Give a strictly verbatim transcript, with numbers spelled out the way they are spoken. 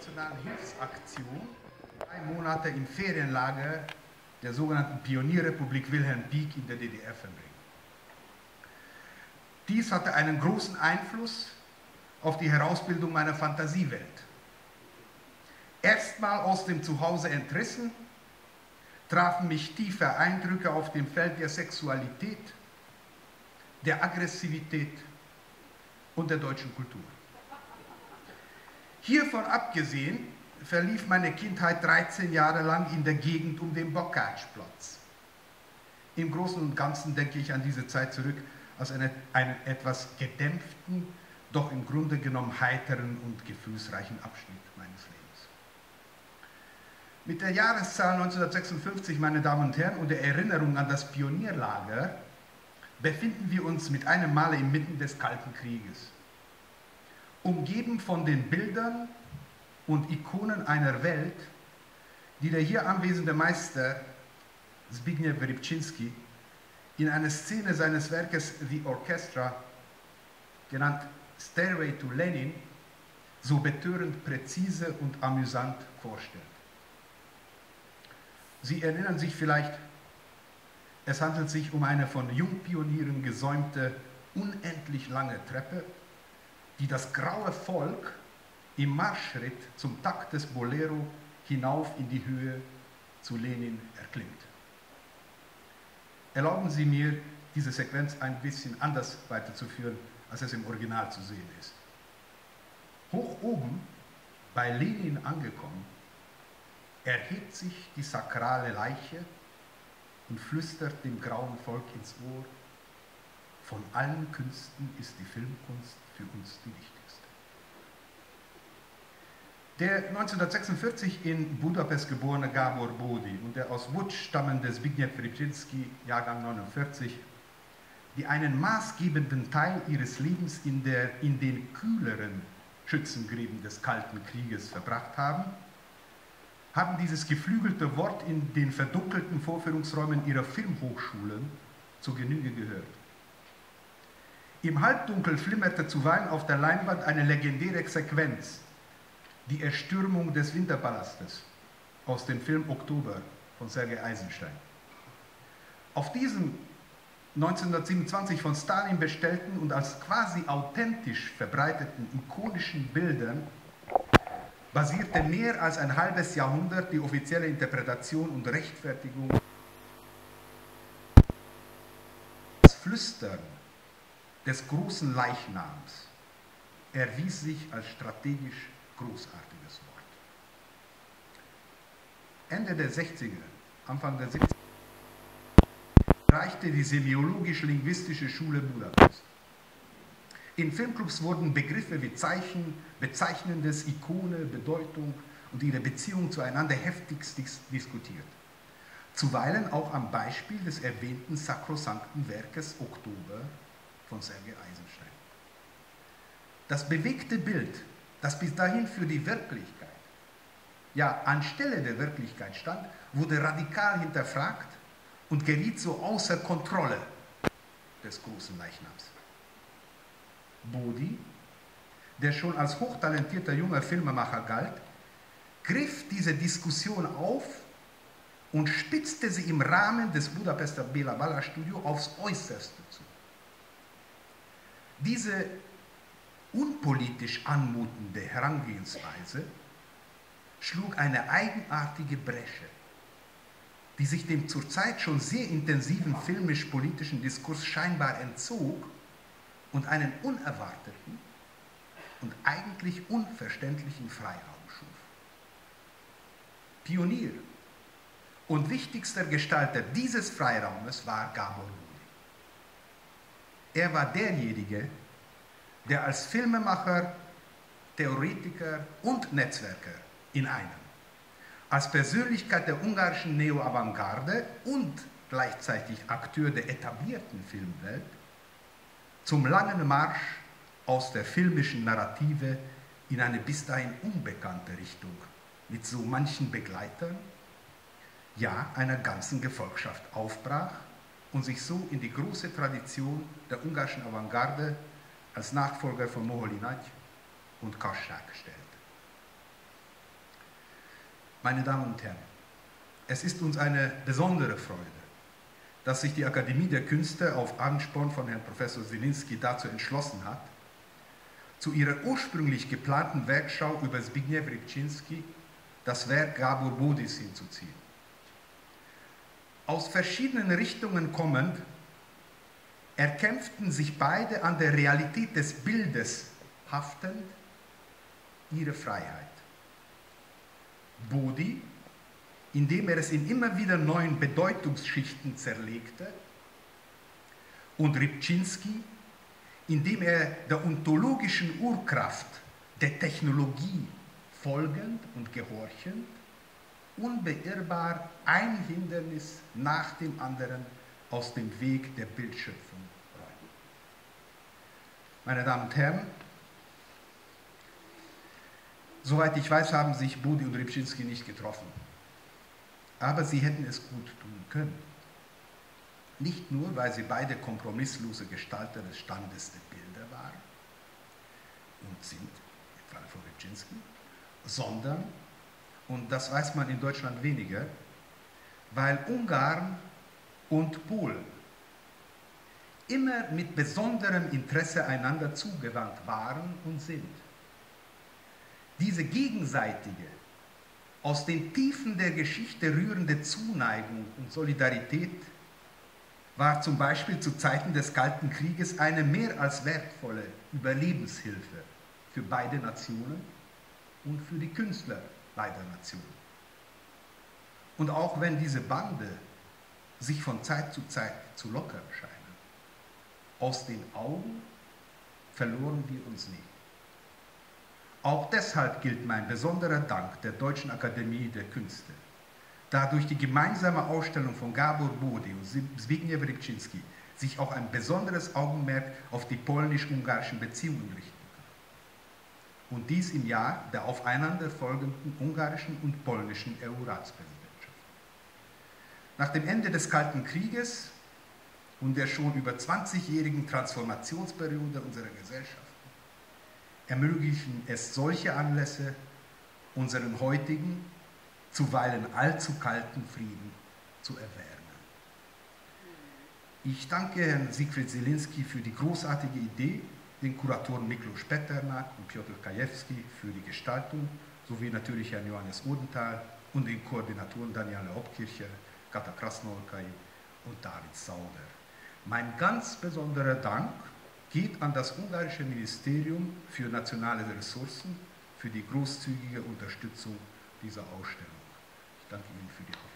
internationalen Hilfsaktion drei Monate im Ferienlager der sogenannten Pionierrepublik Wilhelm Pieck in der D D R verbringen. Dies hatte einen großen Einfluss auf die Herausbildung meiner Fantasiewelt. Erstmal aus dem Zuhause entrissen, trafen mich tiefe Eindrücke auf dem Feld der Sexualität, der Aggressivität und der deutschen Kultur. Hiervon abgesehen verlief meine Kindheit dreizehn Jahre lang in der Gegend um den Bocage-Platz. Im Großen und Ganzen denke ich an diese Zeit zurück als eine, einen etwas gedämpften, doch im Grunde genommen heiteren und gefühlsreichen Abschnitt meines Lebens. Mit der Jahreszahl neunzehnhundertsechsundfünfzig, meine Damen und Herren, und der Erinnerung an das Pionierlager befinden wir uns mit einem Male inmitten des Kalten Krieges. Umgeben von den Bildern und Ikonen einer Welt, die der hier anwesende Meister Zbigniew Rybczynski in einer Szene seines Werkes The Orchestra, genannt Stairway to Lenin, so betörend präzise und amüsant vorstellt. Sie erinnern sich vielleicht, es handelt sich um eine von Jungpionieren gesäumte, unendlich lange Treppe, die das graue Volk im Marschschritt zum Takt des Bolero hinauf in die Höhe zu Lenin erklimmt. Erlauben Sie mir, diese Sequenz ein bisschen anders weiterzuführen, als es im Original zu sehen ist. Hoch oben, bei Lenin angekommen, erhebt sich die sakrale Leiche und flüstert dem grauen Volk ins Ohr: Von allen Künsten ist die Filmkunst für uns die wichtigste. Der neunzehnhundertsechsundvierzig in Budapest geborene Gábor Bódi und der aus Łódź stammende Zbigniew Rybczynski, Jahrgang neunundvierzig, die einen maßgebenden Teil ihres Lebens in, der, in den kühleren Schützengräben des Kalten Krieges verbracht haben, haben dieses geflügelte Wort in den verdunkelten Vorführungsräumen ihrer Filmhochschulen zur Genüge gehört. Im Halbdunkel flimmerte zuweilen auf der Leinwand eine legendäre Sequenz, die Erstürmung des Winterpalastes aus dem Film Oktober von Sergei Eisenstein. Auf diesem neunzehnhundertsiebenundzwanzig von Stalin bestellten und als quasi authentisch verbreiteten ikonischen Bildern basierte mehr als ein halbes Jahrhundert die offizielle Interpretation und Rechtfertigung. Das Flüstern des großen Leichnams erwies sich als strategisch großartiges Wort. Ende der sechziger, Anfang der siebziger erreichte die semiologisch-linguistische Schule Budapest. In Filmclubs wurden Begriffe wie Zeichen, Bezeichnendes, Ikone, Bedeutung und ihre Beziehung zueinander heftigst diskutiert. Zuweilen auch am Beispiel des erwähnten sakrosankten Werkes Oktober von Sergei Eisenstein. Das bewegte Bild, das bis dahin für die Wirklichkeit, ja anstelle der Wirklichkeit stand, wurde radikal hinterfragt und geriet so außer Kontrolle des großen Leichnams. Bódi, der schon als hochtalentierter junger Filmemacher galt, griff diese Diskussion auf und spitzte sie im Rahmen des Budapester Béla Balázs Studio aufs Äußerste zu. Diese unpolitisch anmutende Herangehensweise schlug eine eigenartige Bresche, die sich dem zurzeit schon sehr intensiven filmisch-politischen Diskurs scheinbar entzog und einen unerwarteten und eigentlich unverständlichen Freiraum schuf. Pionier und wichtigster Gestalter dieses Freiraumes war Gábor Bódi. Er war derjenige, der als Filmemacher, Theoretiker und Netzwerker in einem, als Persönlichkeit der ungarischen Neo-Avantgarde und gleichzeitig Akteur der etablierten Filmwelt zum langen Marsch aus der filmischen Narrative in eine bis dahin unbekannte Richtung mit so manchen Begleitern, ja einer ganzen Gefolgschaft aufbrach und sich so in die große Tradition der ungarischen Avantgarde als Nachfolger von Moholy-Nagy und Kassák stellte. Meine Damen und Herren, es ist uns eine besondere Freude, dass sich die Akademie der Künste auf Ansporn von Herrn Professor Zielinski dazu entschlossen hat, zu ihrer ursprünglich geplanten Werkschau über Zbigniew Rybczynski das Werk Gabor Bodis hinzuziehen. Aus verschiedenen Richtungen kommend erkämpften sich beide an der Realität des Bildes haftend ihre Freiheit. Bodi, indem er es in immer wieder neuen Bedeutungsschichten zerlegte, und Rybczynski, indem er der ontologischen Urkraft der Technologie folgend und gehorchend unbeirrbar ein Hindernis nach dem anderen aus dem Weg der Bildschöpfung räumt. Meine Damen und Herren, soweit ich weiß, haben sich Bodi und Rybczynski nicht getroffen. Aber sie hätten es gut tun können. Nicht nur, weil sie beide kompromisslose Gestalter des Standes der Bilder waren und sind, im Falle von Rybczynski, sondern, und das weiß man in Deutschland weniger, weil Ungarn und Polen immer mit besonderem Interesse einander zugewandt waren und sind. Diese gegenseitige, aus den Tiefen der Geschichte rührende Zuneigung und Solidarität war zum Beispiel zu Zeiten des Kalten Krieges eine mehr als wertvolle Überlebenshilfe für beide Nationen und für die Künstler beider Nationen. Und auch wenn diese Bande sich von Zeit zu Zeit zu locker scheinen, aus den Augen verloren wir uns nicht. Auch deshalb gilt mein besonderer Dank der Deutschen Akademie der Künste, da durch die gemeinsame Ausstellung von Gabor Bodi und Zbigniew Rybczynski sich auch ein besonderes Augenmerk auf die polnisch-ungarischen Beziehungen richten kann. Und dies im Jahr der aufeinanderfolgenden ungarischen und polnischen E U-Ratspräsidentschaft. Nach dem Ende des Kalten Krieges und der schon über zwanzigjährigen Transformationsperiode unserer Gesellschaft ermöglichen es solche Anlässe, unseren heutigen, zuweilen allzu kalten Frieden zu erwärmen. Ich danke Herrn Siegfried Zielinski für die großartige Idee, den Kuratoren Miklós Peternak und Piotr Kajewski für die Gestaltung, sowie natürlich Herrn Johannes Odenthal und den Koordinatoren Daniela Obkircher, Kata Krasnolkai und David Sauder. Mein ganz besonderer Dank geht an das ungarische Ministerium für nationale Ressourcen für die großzügige Unterstützung dieser Ausstellung. Ich danke Ihnen für die Aufmerksamkeit.